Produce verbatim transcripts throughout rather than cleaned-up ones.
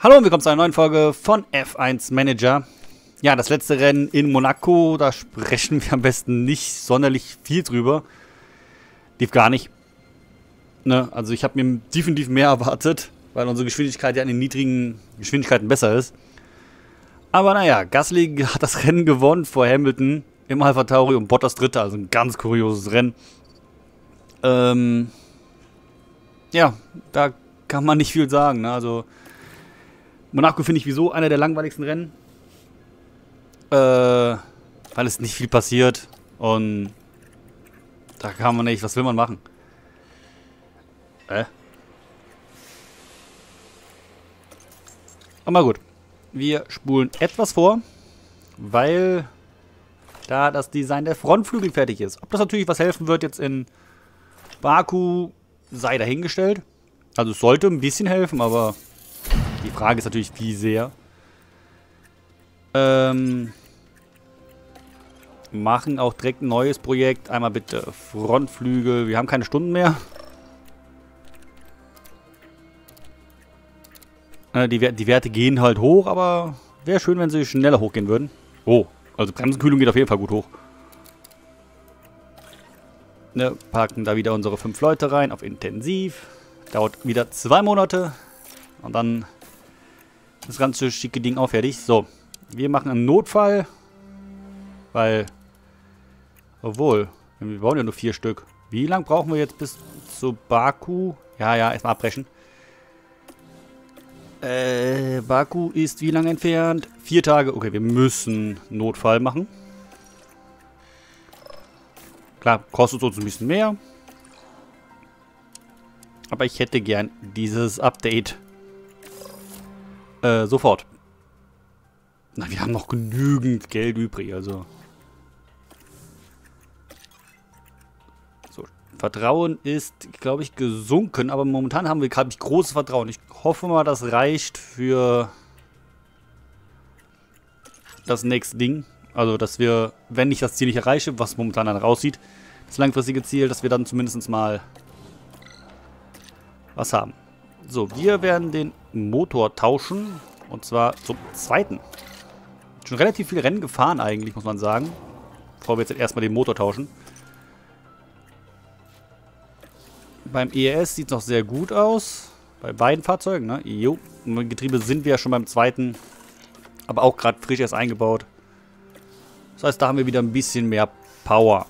Hallo und willkommen zu einer neuen Folge von F eins Manager. Ja, das letzte Rennen in Monaco, da sprechen wir am besten nicht sonderlich viel drüber. Lief gar nicht. Ne, also ich habe mir definitiv mehr erwartet, weil unsere Geschwindigkeit ja in den niedrigen Geschwindigkeiten besser ist. Aber naja, Gasly hat das Rennen gewonnen vor Hamilton im AlphaTauri und Bottas Dritter, also ein ganz kurioses Rennen. Ähm, ja, da kann man nicht viel sagen, ne? Also Monaco finde ich wieso einer der langweiligsten Rennen. Äh, weil es nicht viel passiert. Und da kann man nicht, was will man machen? Äh? Aber gut. Wir spulen etwas vor, weil da das Design der Frontflügel fertig ist. Ob das natürlich was helfen wird jetzt in Baku, sei dahingestellt. Also es sollte ein bisschen helfen, aber die Frage ist natürlich, wie sehr. Ähm, machen auch direkt ein neues Projekt. Einmal bitte Frontflügel. Wir haben keine Stunden mehr. Äh, die, die Werte gehen halt hoch, aber wäre schön, wenn sie schneller hochgehen würden. Oh, also Bremsenkühlung geht auf jeden Fall gut hoch. Ne, packen da wieder unsere fünf Leute rein auf intensiv. Dauert wieder zwei Monate. Und dann das ganze schicke Ding auch fertig. So, wir machen einen Notfall. Weil, obwohl, wir brauchen ja nur vier Stück. Wie lange brauchen wir jetzt bis zu Baku? Ja, ja, erstmal abbrechen. Äh, Baku ist wie lange entfernt? Vier Tage. Okay, wir müssen Notfall machen. Klar, kostet uns ein bisschen mehr. Aber ich hätte gern dieses Update äh, sofort. Na, wir haben noch genügend Geld übrig, also. So, Vertrauen ist, glaube ich, gesunken, aber momentan haben wir, glaube ich, großes Vertrauen. Ich hoffe mal, das reicht für das nächste Ding. Also, dass wir, wenn ich das Ziel nicht erreiche, was momentan dann raussieht, das langfristige Ziel, dass wir dann zumindest mal was haben. So, wir werden den Motor tauschen. Und zwar zum zweiten. Schon relativ viel Rennen gefahren eigentlich, muss man sagen. Bevor wir jetzt erstmal den Motor tauschen. Beim E S sieht es noch sehr gut aus. Bei beiden Fahrzeugen, ne? Jo. Mit Getriebe sind wir ja schon beim zweiten. Aber auch gerade frisch erst eingebaut. Das heißt, da haben wir wieder ein bisschen mehr Power.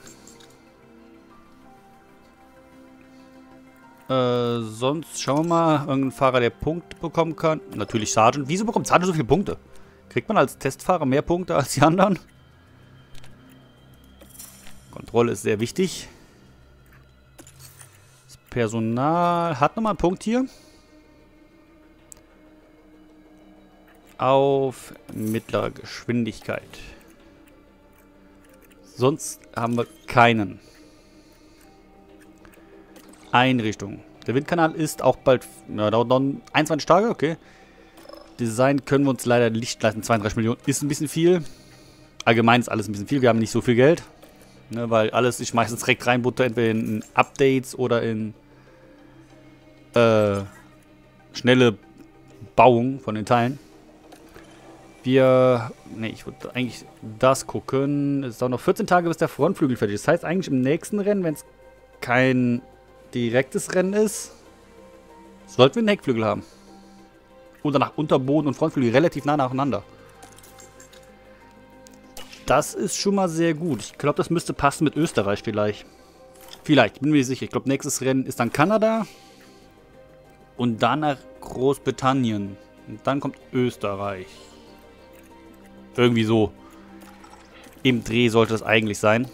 Äh, sonst schauen wir mal, irgendein Fahrer, der Punkte bekommen kann. Natürlich Sargent. Wieso bekommt Sargent so viele Punkte? Kriegt man als Testfahrer mehr Punkte als die anderen? Kontrolle ist sehr wichtig. Das Personal hat nochmal einen Punkt hier. Auf mittlere Geschwindigkeit. Sonst haben wir keinen. Einrichtung. Der Windkanal ist auch bald, ja, dauert noch einundzwanzig Tage, okay. Design können wir uns leider nicht leisten. zweiunddreißig Millionen ist ein bisschen viel. Allgemein ist alles ein bisschen viel. Wir haben nicht so viel Geld. Ne, weil alles ich meistens direkt reinbutter, entweder in Updates oder in äh, schnelle Bauung von den Teilen. Wir, ne, ich würde eigentlich das gucken. Es ist auch noch vierzehn Tage, bis der Frontflügel fertig ist. Das heißt eigentlich im nächsten Rennen, wenn es kein direktes Rennen ist, sollten wir einen Heckflügel haben. Oder nach Unterboden und Frontflügel relativ nah nacheinander. Das ist schon mal sehr gut. Ich glaube, das müsste passen mit Österreich vielleicht. Vielleicht, bin mir nicht sicher. Ich glaube, nächstes Rennen ist dann Kanada. Und danach Großbritannien. Und dann kommt Österreich. Irgendwie so. Im Dreh sollte es eigentlich sein.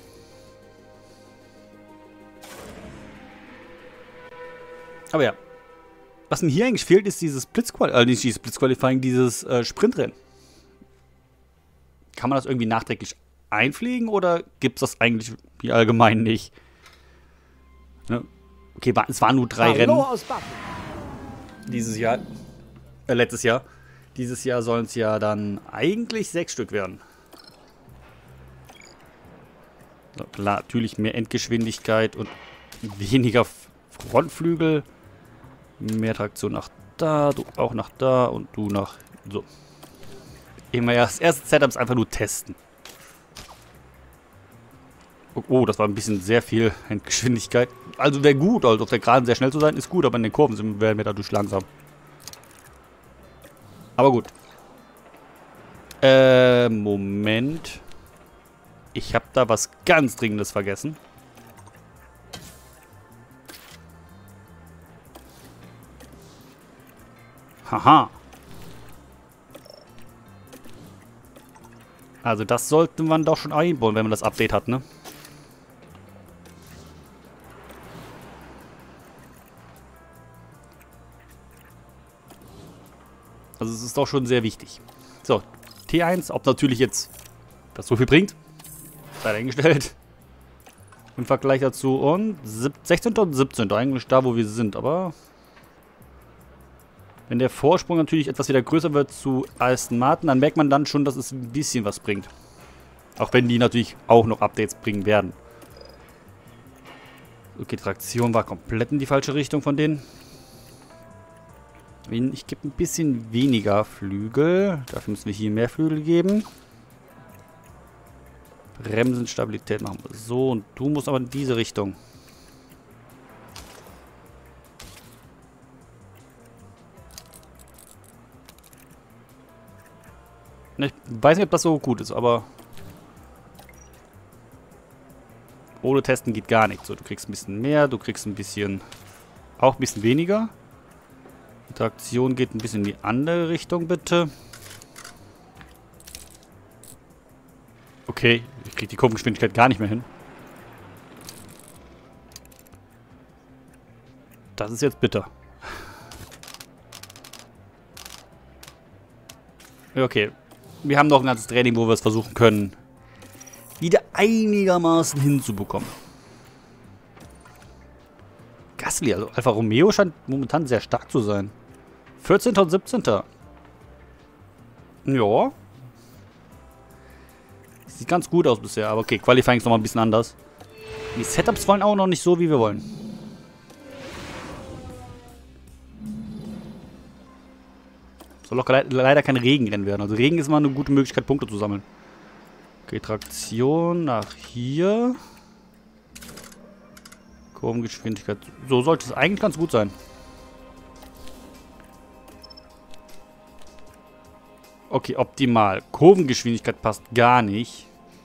Aber ja. Was mir hier eigentlich fehlt, ist dieses Blitzqualifying, äh, nicht dieses Blitzqualifying, dieses äh, Sprintrennen. Kann man das irgendwie nachträglich einpflegen oder gibt es das eigentlich wie allgemein nicht? Ne? Okay, war, es waren nur drei Rennen. Dieses Jahr. Äh, letztes Jahr. Dieses Jahr sollen es ja dann eigentlich sechs Stück werden. So, klar, natürlich mehr Endgeschwindigkeit und weniger Frontflügel. Mehr Traktion nach da, du auch nach da und du nach... So. Immer erst, das erste Setup ist einfach nur testen. Oh, oh, das war ein bisschen sehr viel Geschwindigkeit. Also wäre gut, also auf der Geraden sehr schnell zu sein, ist gut, aber in den Kurven sind, werden wir dadurch langsam. Aber gut. Äh, Moment. Ich habe da was ganz Dringendes vergessen. Haha. Also das sollte man doch schon einbauen, wenn man das Update hat, ne? Also es ist doch schon sehr wichtig. So, T eins, ob natürlich jetzt das so viel bringt, sei dahingestellt. Im Vergleich dazu. Und sechzehnter und siebzehnter eigentlich da, wo wir sind, aber... Wenn der Vorsprung natürlich etwas wieder größer wird zu Aston Martin, dann merkt man dann schon, dass es ein bisschen was bringt. Auch wenn die natürlich auch noch Updates bringen werden. Okay, Traktion war komplett in die falsche Richtung von denen. Ich gebe ein bisschen weniger Flügel. Dafür müssen wir hier mehr Flügel geben. Bremsenstabilität machen wir so. Und du musst aber in diese Richtung. Ich weiß nicht, ob das so gut ist, aber ohne Testen geht gar nichts. So, du kriegst ein bisschen mehr, du kriegst ein bisschen, auch ein bisschen weniger. Die Traktion geht ein bisschen in die andere Richtung, bitte. Okay, ich kriege die Kurvengeschwindigkeit gar nicht mehr hin. Das ist jetzt bitter. Okay. Wir haben noch ein ganzes Training, wo wir es versuchen können, wieder einigermaßen hinzubekommen. Gasly, also Alfa Romeo scheint momentan sehr stark zu sein. vierzehnter und siebzehnter Ja. Sieht ganz gut aus bisher, aber okay, Qualifying ist nochmal ein bisschen anders. Die Setups wollen auch noch nicht so, wie wir wollen. Soll auch leider kein Regenrennen werden. Also Regen ist mal eine gute Möglichkeit, Punkte zu sammeln. Okay, Traktion nach hier. Kurvengeschwindigkeit. So sollte es eigentlich ganz gut sein. Okay, optimal. Kurvengeschwindigkeit passt gar nicht.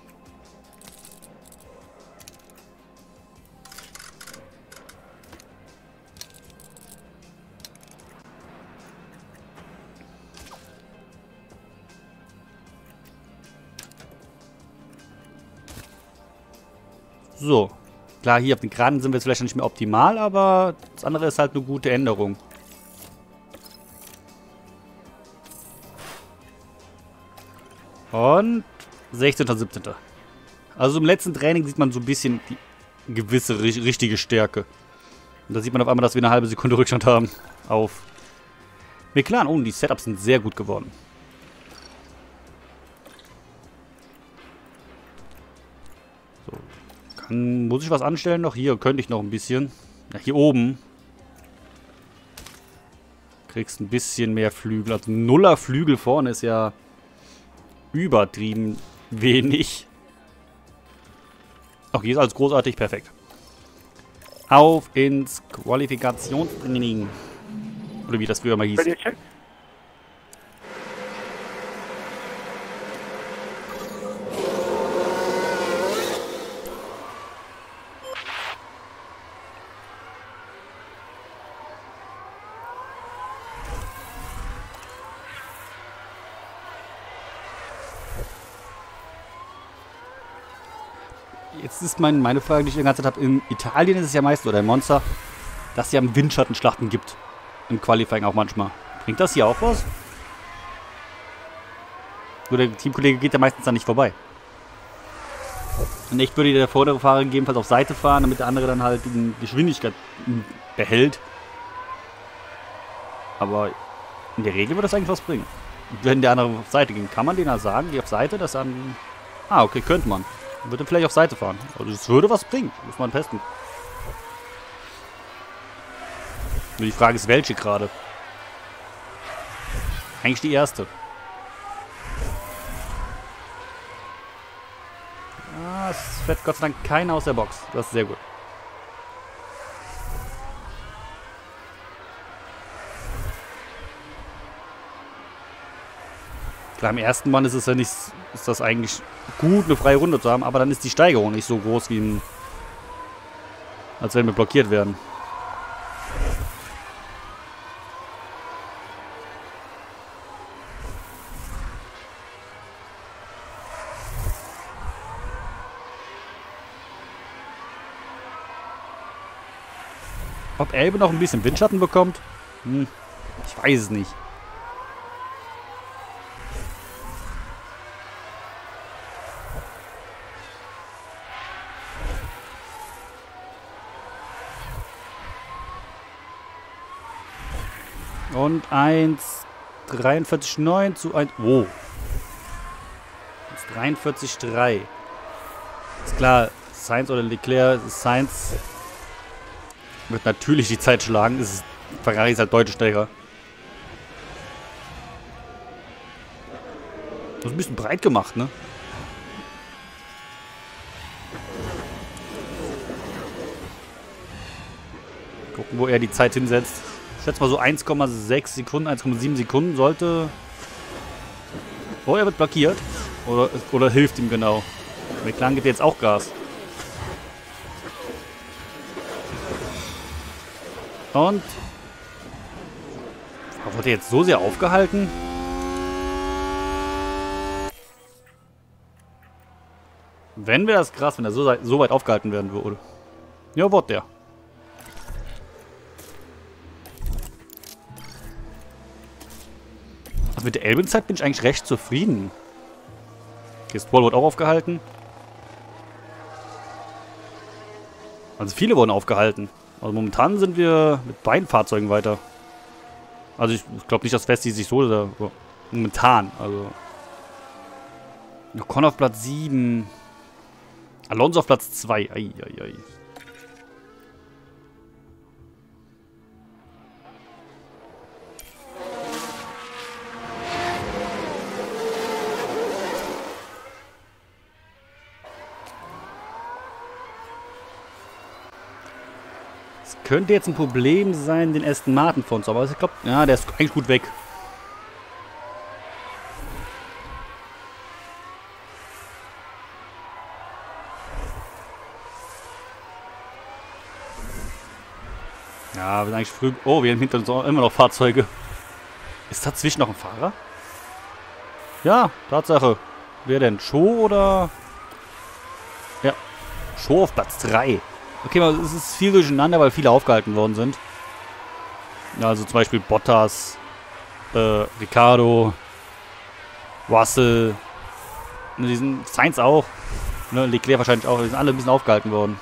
So. Klar, hier auf den Geraden sind wir jetzt vielleicht nicht mehr optimal, aber das andere ist halt eine gute Änderung. Und sechzehnter siebzehnter Also im letzten Training sieht man so ein bisschen die gewisse, richtige Stärke. Und da sieht man auf einmal, dass wir eine halbe Sekunde Rückstand haben auf McLaren. Oh, die Setups sind sehr gut geworden. So. Kann, muss ich was anstellen noch? Hier könnte ich noch ein bisschen. Ja, hier oben. Kriegst ein bisschen mehr Flügel. Also Nuller Flügel vorne ist ja übertrieben wenig. Auch hier ist alles großartig. Perfekt. Auf ins Qualifikationstraining. Oder wie das früher mal hieß. Jetzt ist mein, meine Frage, die ich die ganze Zeit habe. In Italien ist es ja meist, oder in Monza, dass es ja Windschattenschlachten gibt. Im Qualifying auch manchmal. Bringt das hier auch was? Oder der Teamkollege geht ja meistens dann nicht vorbei. Und ich würde der vordere Fahrer gegebenenfalls auf Seite fahren, damit der andere dann halt die Geschwindigkeit behält. Aber in der Regel würde das eigentlich was bringen. Wenn der andere auf Seite ging, kann man denen sagen, geh auf Seite, dass dann... Ah, okay, könnte man. Würde vielleicht auf Seite fahren. Also das würde was bringen. Muss man testen. Nur die Frage ist, welche gerade. eigentlich die erste. Ah, es fährt Gott sei Dank keiner aus der Box. Das ist sehr gut. Klar, im ersten Mann ist es ja nicht, ist das eigentlich gut, eine freie Runde zu haben, aber dann ist die Steigerung nicht so groß wie ein, als wenn wir blockiert werden. Ob Elbe noch ein bisschen Windschatten bekommt? Hm, ich weiß es nicht. Und eins dreiundvierzig neun zu eins. Oh. dreiundvierzig drei. Ist klar, Sainz oder Leclerc, Sainz wird natürlich die Zeit schlagen. Ist, Ferrari ist halt deutlich stärker. Das ist ein bisschen breit gemacht, ne? Gucken, wo er die Zeit hinsetzt. Ich schätze mal so eins Komma sechs Sekunden, eins Komma sieben Sekunden sollte... Oh, er wird blockiert. Oder, oder hilft ihm genau. McLaren gibt jetzt auch Gas. Und... Wurde er jetzt so sehr aufgehalten? Wenn wir das krass, wenn er so, so weit aufgehalten werden würde. Ja, wurde der. Also mit der Elbenzeit bin ich eigentlich recht zufrieden. Okay, Stroll wurde auch aufgehalten. Also viele wurden aufgehalten. Also momentan sind wir mit beiden Fahrzeugen weiter. Also ich, ich glaube nicht, dass Festi sich so oder so. Momentan, also. Ocon auf Platz sieben. Alonso auf Platz zwei. Ei, ei, ei. Es könnte jetzt ein Problem sein, den Aston Martin von uns, aber ich glaube, ja, der ist eigentlich gut weg. Ja, wir sind eigentlich früh. Oh, wir haben hinter uns immer noch Fahrzeuge. Ist dazwischen noch ein Fahrer? Ja, Tatsache. Wer denn? Show oder? Ja. Show auf Platz drei. Okay, es ist viel durcheinander, weil viele aufgehalten worden sind. Also zum Beispiel Bottas, äh, Ricciardo, Russell, ne, diesen Sainz auch, ne, Leclerc wahrscheinlich auch, die sind alle ein bisschen aufgehalten worden.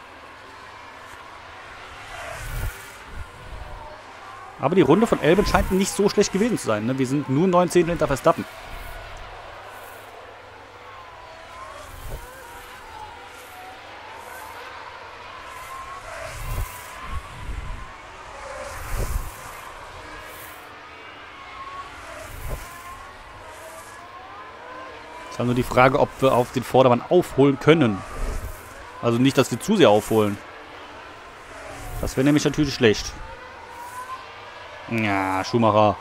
Aber die Runde von Albon scheint nicht so schlecht gewesen zu sein, ne? Wir sind nur neun Zehntel hinter Verstappen. Es ist nur die Frage, ob wir auf den Vordermann aufholen können. Also nicht, dass wir zu sehr aufholen. Das wäre nämlich natürlich schlecht. Ja, Schumacher.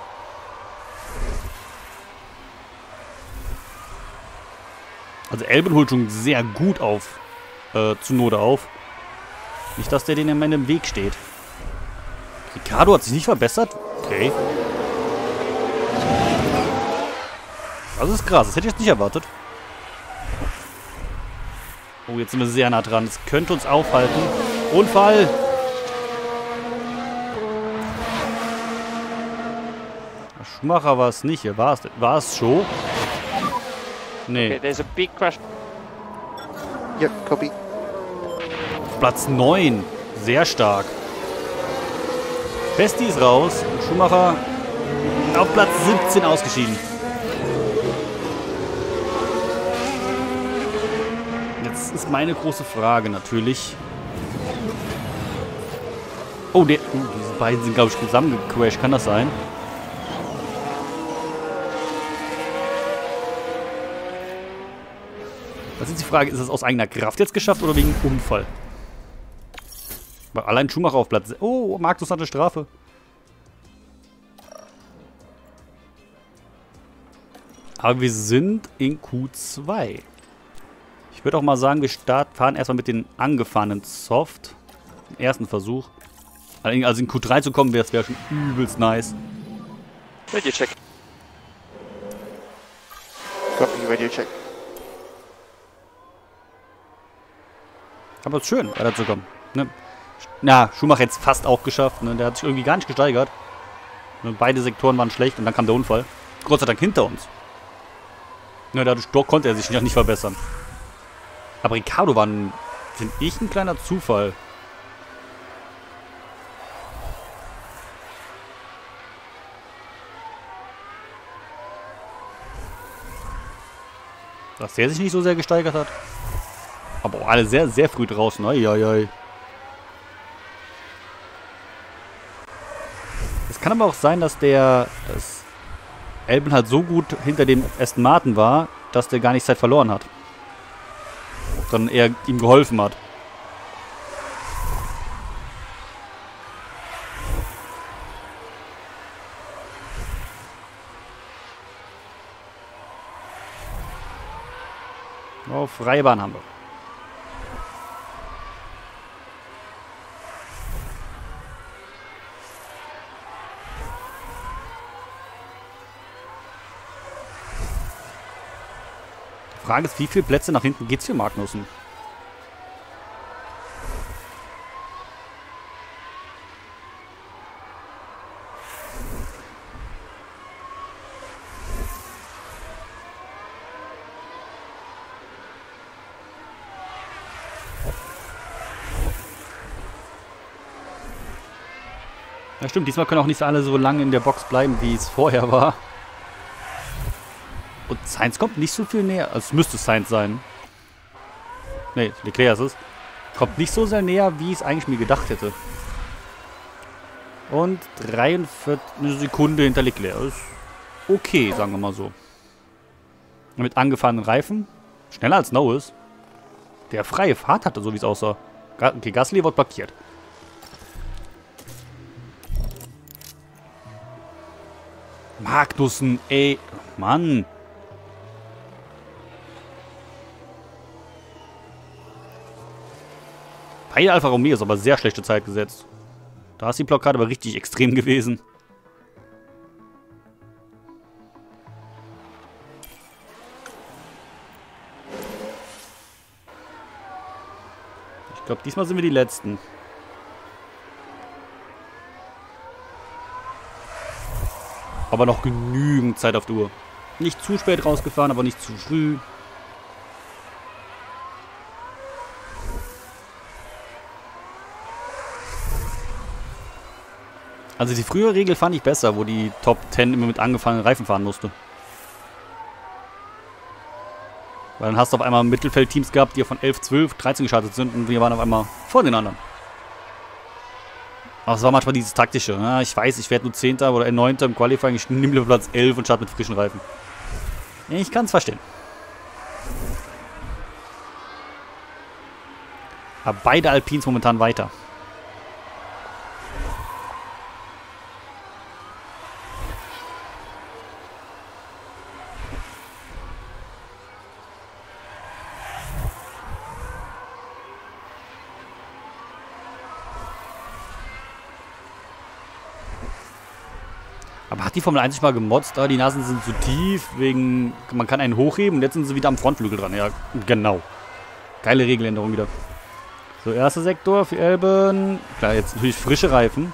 Also Albon holt schon sehr gut auf. Äh, Tsunoda auf. Nicht, dass der den am Ende im Weg steht. Ricciardo hat sich nicht verbessert. Okay. Das ist krass, das hätte ich jetzt nicht erwartet. Oh, jetzt sind wir sehr nah dran. Das könnte uns aufhalten. Unfall! Schumacher war es nicht. War es, war es Show? Nee. Okay, there's a big crash. Ja, copy. Platz neun. Sehr stark. Festi ist raus. Schumacher auf Platz siebzehn ausgeschieden. Jetzt ist meine große Frage natürlich. Oh, der, oh diese beiden sind, glaube ich, zusammengecrashed. Kann das sein? Das ist die Frage, ist es aus eigener Kraft jetzt geschafft oder wegen Unfall? Weil allein Schumacher auf Platz... Oh, Magnus hat eine Strafe. Aber wir sind in Q zwei. Ich würde auch mal sagen, wir start, fahren erstmal mit den angefahrenen Soft. Den ersten Versuch. Also in Q drei zu kommen, das wäre schon übelst nice. Radio check. Copy, radio check. Aber es ist schön, weiterzukommen. Ne? Na, Schumacher jetzt fast auch geschafft. Ne? Der hat sich irgendwie gar nicht gesteigert. Ne? Beide Sektoren waren schlecht und dann kam der Unfall. Gott sei Dank hinter uns. Ne, dadurch doch konnte er sich noch nicht verbessern. Aber Ricardo war, finde ich, ein kleiner Zufall. Dass der sich nicht so sehr gesteigert hat. Aber auch alle sehr, sehr früh draußen. Eieiei. Es kann aber auch sein, dass der dass Albon halt so gut hinter dem Aston Martin war, dass der gar nicht Zeit verloren hat. Sondern eher ihm geholfen hat. Oh, freie Bahn haben wir. Die Frage ist, wie viele Plätze nach hinten geht's für Magnussen? Ja stimmt, diesmal können auch nicht alle so lange in der Box bleiben, wie es vorher war. Und Sainz kommt nicht so viel näher. Also es müsste Sainz sein. Ne, Leclerc ist es. Kommt nicht so sehr näher, wie ich es eigentlich mir gedacht hätte. Und dreiundvierzig eine Sekunde hinter Leclerc. Ist okay, sagen wir mal so. Mit angefahrenen Reifen. Schneller als Norris. Der freie Fahrt hatte, so wie es aussah. Okay, Gasly wird blockiert. Magnussen, ey. Mann. Bei Alfa Romeo ist aber sehr schlechte Zeit gesetzt. Da ist die Blockade aber richtig extrem gewesen. Ich glaube, diesmal sind wir die Letzten. Aber noch genügend Zeit auf der Uhr. Nicht zu spät rausgefahren, aber nicht zu früh. Also die frühere Regel fand ich besser, wo die Top zehn immer mit angefahrenen Reifen fahren musste. Weil dann hast du auf einmal Mittelfeldteams gehabt, die von elf, zwölf, dreizehn gestartet sind und wir waren auf einmal vor den anderen. Aber es war manchmal dieses taktische. Ja, ich weiß, ich werde nur Zehnter oder Neunter im Qualifying. Ich nehme Platz elf und starte mit frischen Reifen. Ich kann es verstehen. Aber beide Alpines momentan weiter. Aber hat die Formel eins nicht mal gemotzt? Ah, die Nasen sind zu tief, wegen man kann einen hochheben und jetzt sind sie wieder am Frontflügel dran. Ja, genau. Geile Regeländerung wieder. So, erster Sektor für Albon. Klar, jetzt natürlich frische Reifen.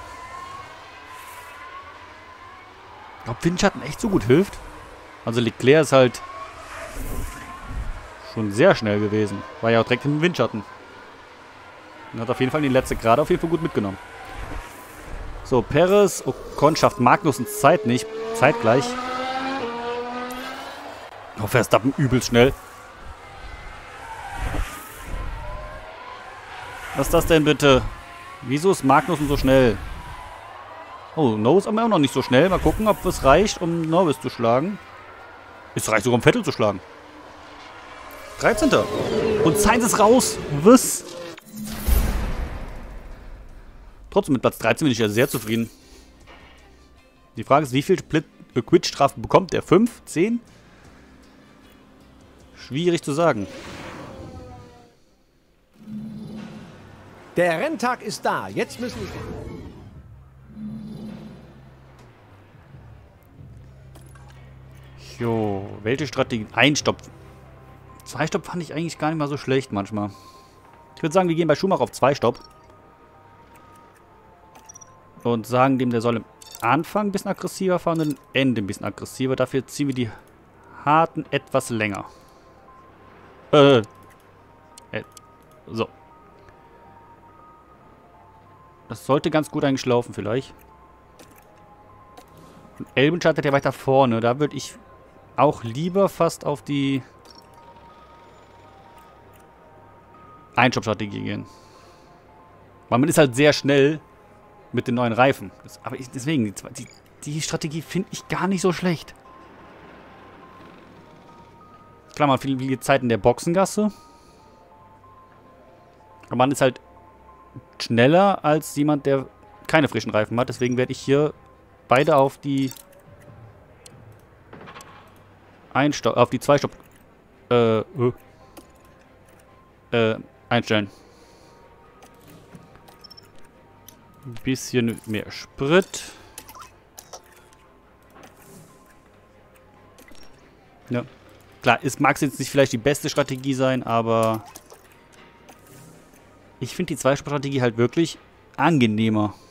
Ob Windschatten echt so gut hilft? Also Leclerc ist halt schon sehr schnell gewesen. War ja auch direkt im Windschatten. Und hat auf jeden Fall die letzte Gerade auf jeden Fall gut mitgenommen. So, Perez, Ocon schafft Magnussens Zeit nicht. Zeitgleich. Oh, Verstappen übelst schnell. Was ist das denn bitte? Wieso ist Magnussen so schnell? Oh, Norris aber auch noch nicht so schnell. Mal gucken, ob es reicht, um Norris zu schlagen. Es reicht sogar, um Vettel zu schlagen. dreizehnter Und Sainz ist raus. Was? Trotzdem mit Platz dreizehn bin ich ja sehr zufrieden. Die Frage ist, wie viel Quit-Strafen bekommt der? fünf? zehn? Schwierig zu sagen. Der Renntag ist da. Jetzt müssen wir... Jo, welche Strategie? Ein Stopp. Zwei Stopp fand ich eigentlich gar nicht mal so schlecht manchmal. Ich würde sagen, wir gehen bei Schumacher auf zwei Stopp. Und sagen dem, der soll im Anfang ein bisschen aggressiver fahren und am Ende ein bisschen aggressiver. Dafür ziehen wir die harten etwas länger. Äh. äh so. Das sollte ganz gut eigentlich laufen vielleicht. Und Albon startet ja weiter vorne. Da würde ich auch lieber fast auf die Einstopp-Strategie gehen. Weil man ist halt sehr schnell mit den neuen Reifen. Das, aber ich, deswegen, die, die, die Strategie finde ich gar nicht so schlecht. Klar, man hat viel, viel Zeit in der Boxengasse. Aber man ist halt schneller als jemand, der keine frischen Reifen hat. Deswegen werde ich hier beide auf die Einstopp, auf die Zwei-Stopp äh, äh, einstellen. Ein bisschen mehr Sprit. Ja. Klar, es mag jetzt nicht vielleicht die beste Strategie sein, aber ich finde die Zwei-Stopp-Strategie halt wirklich angenehmer.